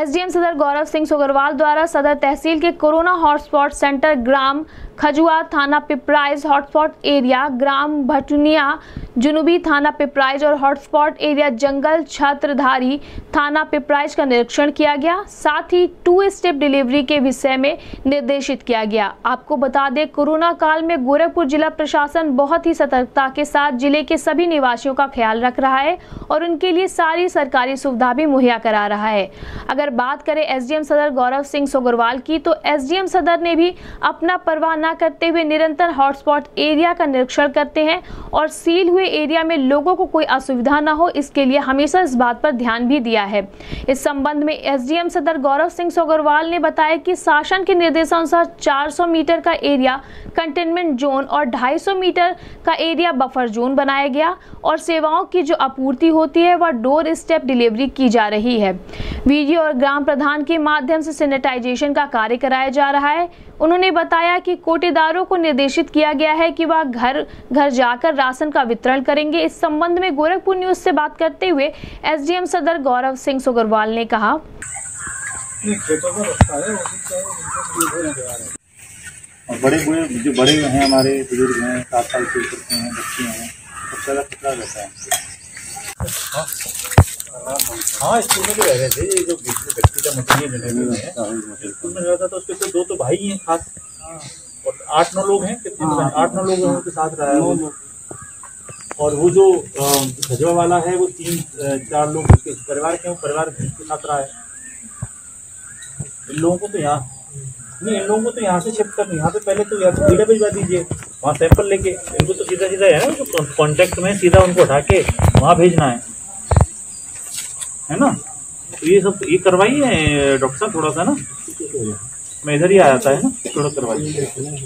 SDM सदर गौरव सिंह सोगरवाल द्वारा सदर तहसील के कोरोना हॉटस्पॉट सेंटर ग्राम खजुआ थाना पिपराइज हॉटस्पॉट एरिया, ग्राम भटुनिया जुनूबी थाना पिपराइज और हॉटस्पॉट एरिया जंगल छत्रधारी थाना पिपराइज का निरीक्षण किया गया। साथ ही 2 स्टेप डिलीवरी के विषय में निर्देशित किया गया। आपको बता दें, कोरोना काल में गोरखपुर जिला प्रशासन बहुत ही सतर्कता के साथ जिले के सभी निवासियों का ख्याल रख रहा है और उनके लिए सारी सरकारी सुविधा भी मुहैया करा रहा है। अगर बात करें एसडीएम सदर गौरव सिंह सोगरवाल की, तो एसडीएम सदर ने भी अपना परवाह न करते हुए निरंतर हॉटस्पॉट एरिया का निरीक्षण करते हैं और सील हुए एरिया में लोगों को कोई असुविधा न हो, इसके लिए हमेशा इस बात पर ध्यान भी दिया है। इस संबंध में एसडीएम सदर गौरव सिंह सोगरवाल ने बताया कि शासन के निर्देशानुसार 400 मीटर का एरिया कंटेनमेंट जोन और 250 मीटर का एरिया बफर जोन बनाया गया और सेवाओं की जो आपूर्ति होती है वह डोर स्टेप डिलीवरी की जा रही है। वीडियो और ग्राम प्रधान के माध्यम से सैनिटाइजेशन का कार्य कराया जा रहा है। उन्होंने बताया कि कोटेदारों को निर्देशित किया गया है कि वह घर घर जाकर राशन का वितरण करेंगे। इस संबंध में गोरखपुर न्यूज से बात करते हुए एसडीएम सदर गौरव सिंह सोगरवाल ने कहा, बड़े जो बड़े हैं हमारे बुजुर्ग हैं, 7 साल से ऊपर हैं, बच्चे हैं, सबसे ज़्यादा खतरा रहता है। हाँ, स्कूल में भी रह रहे थे। ये जो व्यक्ति का मटेरियल है स्कूल में रहता था, उसके तो 2 तो भाई हैं खास और 8-9 लोग हैं। कितने 8-9 लोग उनके साथ रहा है। और वो जो खजुआ वाला है वो 3-4 लोग उसके परिवार के परिवार के साथ रहा है। इन लोगों को तो यहाँ से शिफ्ट करनी, यहाँ पे पहले तो यहाँ से भिजवा दीजिए, वहाँ सैंपल लेके। इनको तो सीधा है ना, जो कॉन्टेक्ट में सीधा उनको उठा के वहाँ भेजना है ना। तो ये सब ये करवाइए डॉक्टर साहब, थोड़ा सा ना, मैं इधर ही आ जाता है ना, थोड़ा करवाइए।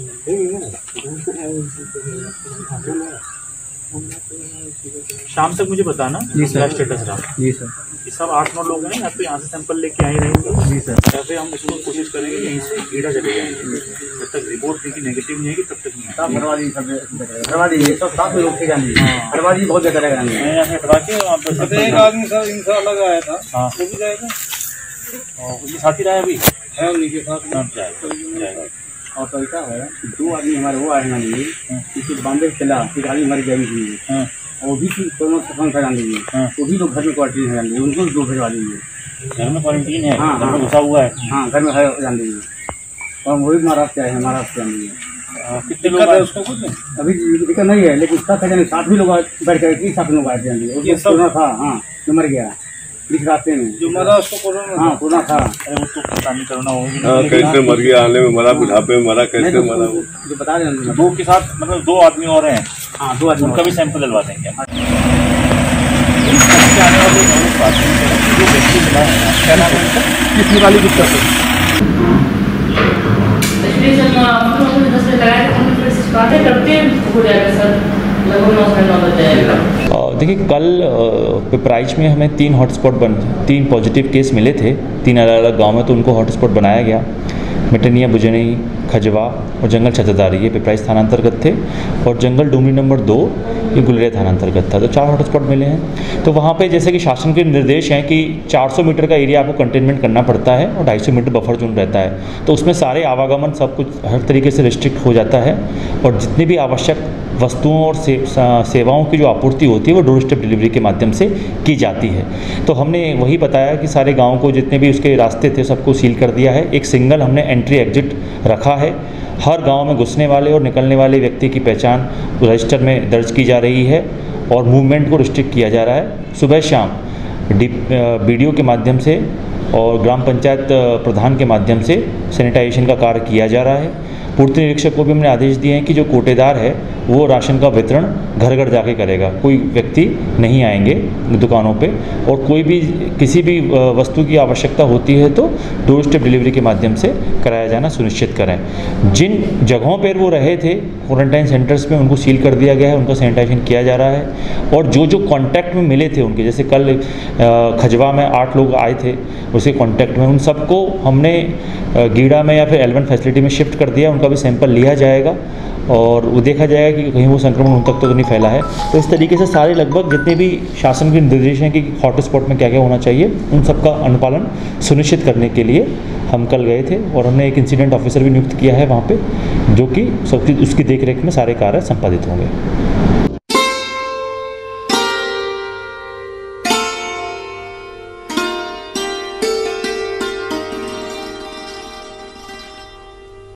शाम तक मुझे बताना क्या स्टेटस रहा। जी सर। ये सब 8-9 लोग हैं ना, तो यहाँ से सैंपल लेके आए रहेंगे। जी सर। ऐसे हम इसको कोशिश करेंगे यहीं से कीड़ा चले जाएंगे। जब तक रिपोर्ट देखी नेगेटिव नहीं आएगी तब तक नहीं आएगी। करवा दीजिए, सब साथ में लोग जाएंगे। करवा दीजिए, बहुत ज्यादा रहेगा। मैं यहाँ से हटवा के वहाँ पर एक आदमी सर इनसा अलग आया था। हाँ, वो भी जाएगा। उसके साथ ही रहा अभी है, उन्हीं के साथ जाएगा। और तो ऐसा है 2 आदमी हमारे वो आए नहीं, किसी बॉम्बे चला, फिर आदमी हमारी गई थी, वो भी दोनों सफल करा लीजिए। वो भी लोग घर में क्वारंटीन है, उनको 2 भेजवा दीजिए। घर में क्वारंटीन है? हाँ, घर में घुसा हुआ है। हाँ, घर में है, जान लीजिए। और वही महाराष्ट्र आए हैं, महाराष्ट्र जान लीजिए। कितने लोग आए उसको? कुछ अभी दिक्कत नहीं है, लेकिन उसका था 7 भी लोग बैठ कर 7 लोग आए थे। कोरोना था। हाँ, जो मर गया बीच रास्ते में, जो मरा उसको कोरोना। हाँ, कोरोना था। अरे वो तो पता नहीं, कोरोना होगी। कैसे मर गया, आने में मरा, बुढ़ापे में मरा, कैसे मरा वो जो बता रहे हैं। 2 के साथ मतलब 2 आदमी और हैं। हाँ, 2 आदमी, उनका भी सैंपल डलवा देंगे। कितनी वाली दिक्कत देखिए, कल पिपराइज में हमें 3 पॉजिटिव केस मिले थे 3 अलग अलग गांव में। तो उनको हॉटस्पॉट बनाया गया। मिटनिया बुजनी, खजवा और जंगल छत्रधारी ये पिपराइज थाना अंतर्गत थे और जंगल डुमरी नंबर 2 ये गुलरिया थाना अंतर्गत था। तो 4 हॉटस्पॉट मिले हैं। तो वहाँ पे जैसे कि शासन के निर्देश हैं कि 400 मीटर का एरिया आपको कंटेनमेंट करना पड़ता है और 250 मीटर बफर जोन रहता है। तो उसमें सारे आवागमन सब कुछ हर तरीके से रिस्ट्रिक्ट हो जाता है और जितनी भी आवश्यक वस्तुओं और सेवाओं की जो आपूर्ति होती है वो डोर स्टेप डिलीवरी के माध्यम से की जाती है। तो हमने वही बताया कि सारे गाँव को जितने भी उसके रास्ते थे सबको सील कर दिया है। एक सिंगल हमने एंट्री एग्जिट रखा है। हर गांव में घुसने वाले और निकलने वाले व्यक्ति की पहचान रजिस्टर में दर्ज की जा रही है और मूवमेंट को रिस्ट्रिक्ट किया जा रहा है। सुबह शाम बीडीओ के माध्यम से और ग्राम पंचायत प्रधान के माध्यम से सैनिटाइजेशन का कार्य किया जा रहा है। पूर्ति निरीक्षक को भी हमने आदेश दिए हैं कि जो कोटेदार है वो राशन का वितरण घर घर जाके करेगा। कोई व्यक्ति नहीं आएंगे दुकानों पे और कोई भी किसी भी वस्तु की आवश्यकता होती है तो डोर स्टेप डिलीवरी के माध्यम से कराया जाना सुनिश्चित करें। जिन जगहों पर वो रहे थे क्वारंटाइन सेंटर्स में उनको सील कर दिया गया है, उनका सैनिटाइजेशन किया जा रहा है। और जो जो कॉन्टैक्ट में मिले थे उनके, जैसे कल खजवा में 8 लोग आए थे उसके कॉन्टैक्ट में, उन सबको हमने गीड़ा में या फिर L1 फैसिलिटी में शिफ्ट कर दिया। उनका भी सैंपल लिया जाएगा और वो देखा जाएगा कि कहीं वो संक्रमण उन तक तो नहीं फैला है। तो इस तरीके से सारे लगभग जितने भी शासन के निर्देश हैं कि हॉटस्पॉट में क्या क्या होना चाहिए, उन सब का अनुपालन सुनिश्चित करने के लिए हम कल गए थे और हमने एक इंसिडेंट ऑफिसर भी नियुक्त किया है वहाँ पे, जो कि सब उसकी देखरेख में सारे कार्य संपादित होंगे।